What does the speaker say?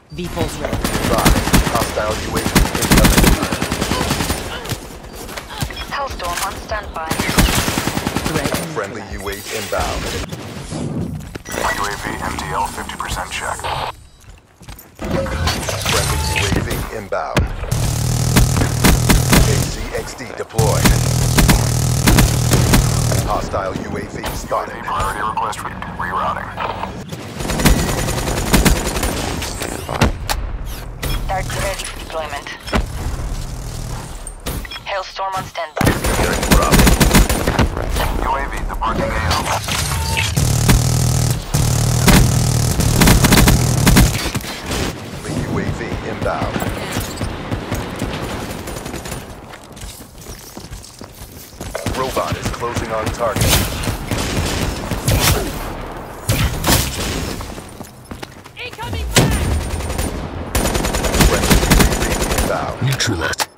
V-pulse ready. Hostile UAV incoming. Hellstorm on standby. Threat Friendly UAV inbound. UAV MTL 50% check. Friendly UAV inbound. HCXD deployed. Hostile UAV spotted. Priority request rerouting. Dart ready for deployment. Hailstorm on standby. UAV departing AO. UAV inbound. Robot is closing on target. incoming flag! Friendly UAV inbound. Neutralized.